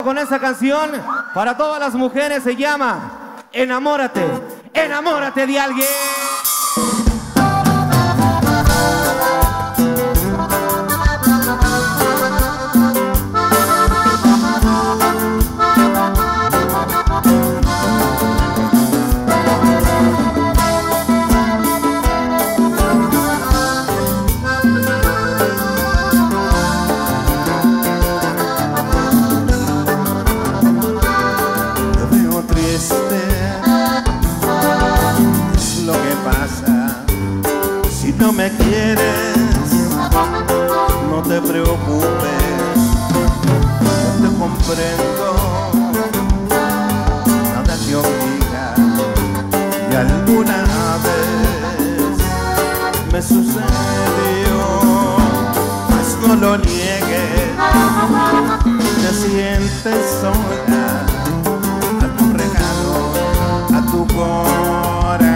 con esa canción para todas las mujeres, se llama Enamórate, enamórate de alguien. Si no me quieres, no te preocupes, no te comprendo, nada te obliga, y alguna vez me sucedió, mas no lo niegues, te sientes sola, a tu regalo, a tu corazón.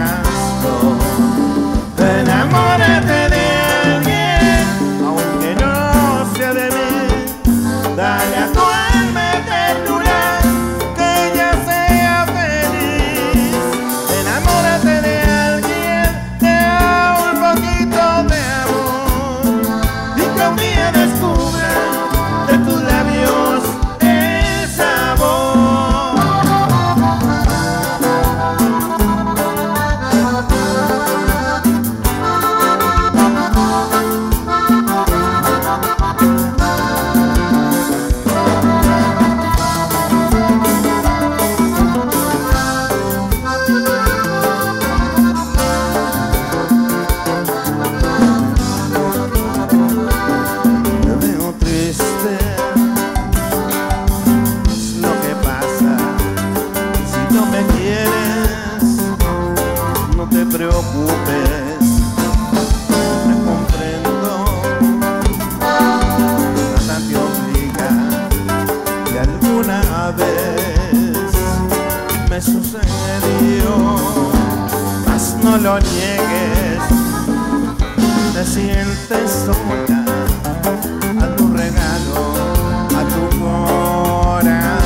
Enamórate de alguien, aunque no sea de mí. Dale a tu alma ternura, que ella sea feliz. Enamórate de alguien, te da un poquito de amor, y que un día descubra de tus labios el sabor. No te preocupes, me comprendo, nada te obliga, y alguna vez me sucedió, mas no lo niegues, te sientes sola, a tu regalo, a tu corazón.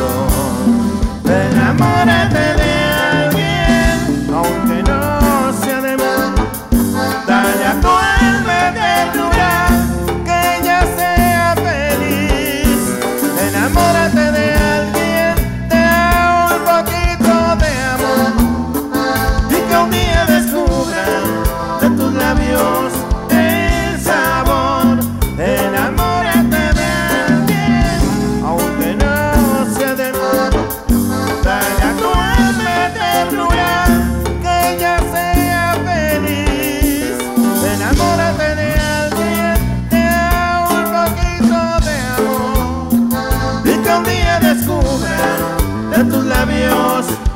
Enamórate de alguien, aunque no sea de mí. Dale a tu alma ternura, que ella sea feliz. Enamórate de alguien, te da un poquito de amor, y que un día descubra de tus labios el sabor. Enamórate de alguien, aunque no sea de mí. Dale a tu alma ternura, que ella sea feliz. Enamórate de alguien, te da un poquito de amor, y que un día descubra de tus labios